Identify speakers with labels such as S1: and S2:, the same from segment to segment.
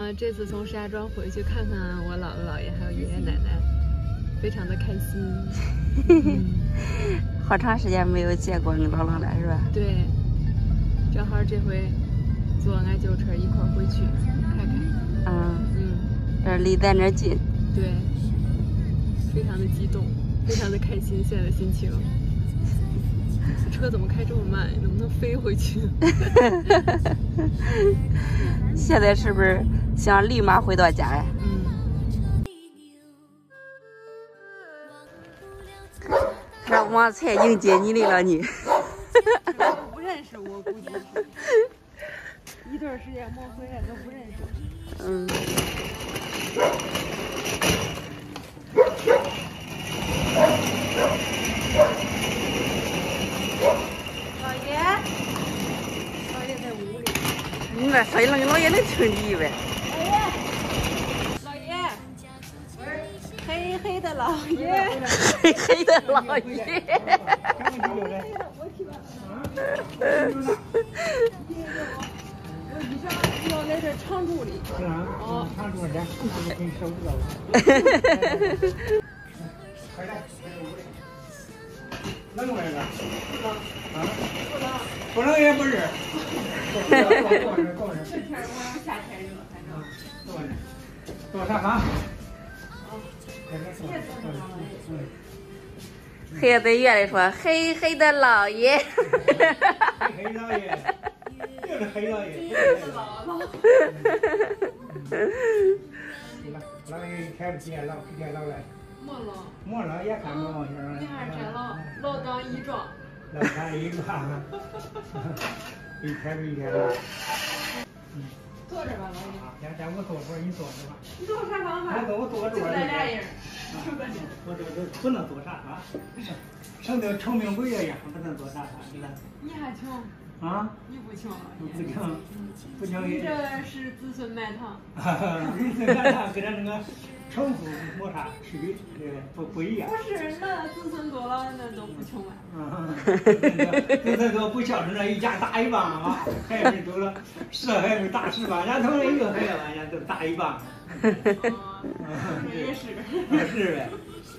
S1: 这次从石家庄回去看看我姥姥姥爷还有爷爷奶奶，非常的开心。
S2: 好长时间没有见过你姥姥了，是吧？
S1: 对，正好这回坐俺舅车一块儿回去看看。
S2: 这离咱这近。
S1: 对，非常的激动，非常的开心，现在的心情。车怎么开这么慢？能不能飞回去？
S2: 现在是不是想立马回到家呀？让王才迎接你来了，你。
S1: 都不认识我，估计一段时间没回来都不认识。老爷在屋里。
S2: 你那声音，老爷能听你呗？
S1: 老爷，黑黑的老爷，
S2: 黑黑的老爷。
S1: 我一上要在这常住里。
S3: 是啊，常住的，可以收拾到。快来，冷不冷的？啊？不冷也不热。这天
S1: 我要夏天热，反正。
S3: 做啥嘛？
S2: 黑在院里说：“黑黑的老爷。”
S3: 黑老爷，就是黑老爷。老爷一天不见老，不见老来。没了也看不往下。
S1: 你看这老当益壮。
S3: 老当益壮，一天比一天大。
S1: 坐着吧，老爷。
S3: 先我坐会儿，你坐着吧。
S1: 你坐啥方法？
S3: 我坐着。
S1: 就咱俩人。
S3: 我这不能做啥啊？省得成名鬼一样，不能做啥是吧？
S1: 你还穷？
S3: 啊？
S1: 你不穷了？
S3: 不穷，不穷
S1: 你这是子孙满堂。
S3: 子孙满堂跟咱那个成父没啥区别，不一样。
S1: 不是，那子孙多了，那都不穷了。
S3: 子孙多不孝顺，那一家打一帮啊！孩子多了，10孩子打10帮，人家同了1个孩子，人家都打一帮。
S1: 也是。
S3: 是呗。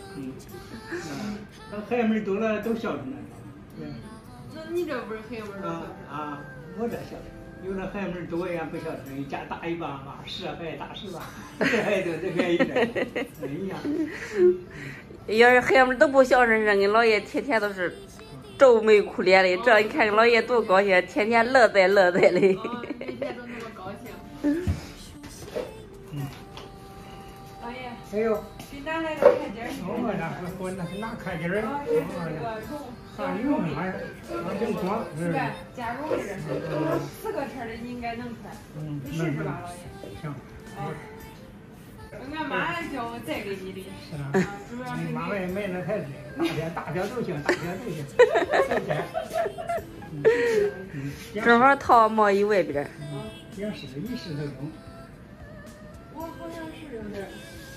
S3: 孩子们多了都孝顺了。
S1: 那你这不是孩子们都孝顺？
S3: 我这孝顺。有的孩子们多呀，不孝顺，一家打一帮嘛，10孩子打10帮，这孩子这便宜点，一样。
S2: 要是孩子们都不孝顺，人跟老爷天天都是皱眉苦脸的，这你看老爷多高兴，天天乐哉乐哉的。
S1: 每天都那么高兴。老爷。
S3: 哎呦。
S1: 给拿来个开间儿。
S3: 我拿开间儿。
S1: 这是这个绒。
S3: 啥绒啊？真光。
S1: 是吧？加绒的这是4个车的，你应该能穿。你试试吧，老爷。
S3: 行。
S1: 俺妈叫我再给你的。
S3: 是啊。
S1: 主要是你
S3: 妈买那才是，大小都行，大小都行。
S2: 正好套毛衣外边。
S3: 也是一试就用。
S1: 我好像是有点。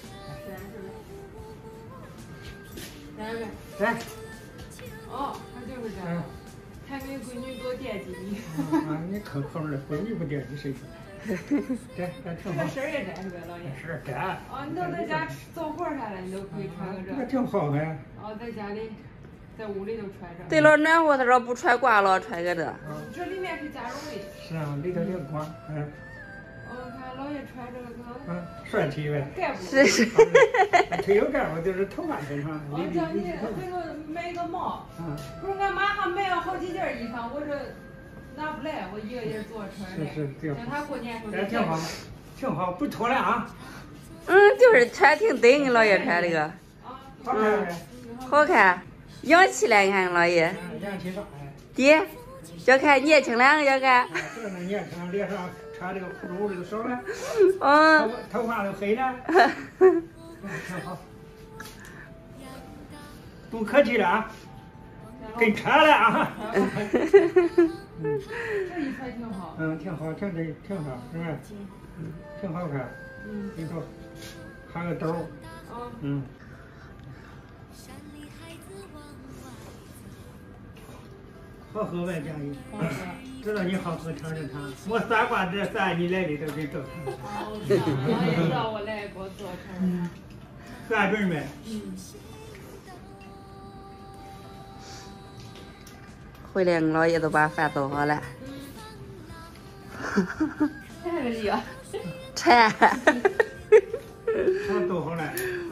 S3: 来。
S1: 他就是这样。还没闺女给我惦记你。
S3: 你抠的，闺女不惦记谁去？这挺好。
S1: 这个身也窄是吧，老爷？
S3: 是窄。
S1: 你都在家做活啥了，你都可以穿个这。
S3: 这挺好呗。
S1: 在家里，在屋里都穿着。
S2: 对了，暖和，他说不穿挂了，穿个这。
S1: 这里面是加绒的。
S3: 是啊，里头有光。
S1: 我看老爷穿这个。
S3: 帅气呗。
S1: 盖不。
S2: 是。
S3: 腿有盖不就是头发身上。
S1: 叫你给我买个帽。不是，俺妈还买了好几件衣裳，我这拿不来，我一个人坐车来。
S3: 是，
S1: 叫他过年时候。
S3: 挺好，挺好，不脱了啊。
S2: 就是穿挺对，你老爷穿这个。
S3: 好看呗。
S2: 好看，洋气了，你看老爷。
S3: 洋气啥呀？
S2: 爹，要看年轻了，要看。
S3: 这那年轻，脸上穿这个裤衩这个少了。头发都黑了。挺好。不客气了啊。跟穿了啊。
S1: 这一穿挺好。
S3: 挺好，挺对，挺好，是吧？挺好看。里头还有兜。好喝呗，佳怡。 知道你好喝尝尝尝。我三瓜这3你来的都给做成。
S1: 我知道我来给我做成。
S3: 3准呗。
S2: 回来俺姥爷都把饭做好了。
S1: 太热了。
S2: 馋。
S3: 我做好了，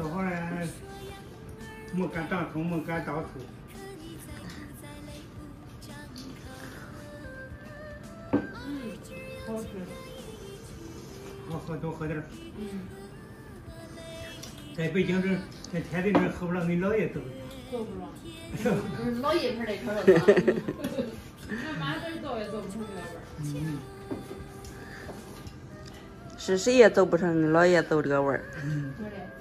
S3: 没敢当葱，没敢倒醋。
S1: 好吃。
S3: 好喝多喝点。在北京这，在天津这喝不上，你姥爷做的。
S1: 做不上。不是老爷盆那口儿的。俺妈这做也做不成这个味儿。
S2: 是谁也做不成姥爷做这个味儿。
S1: 对的。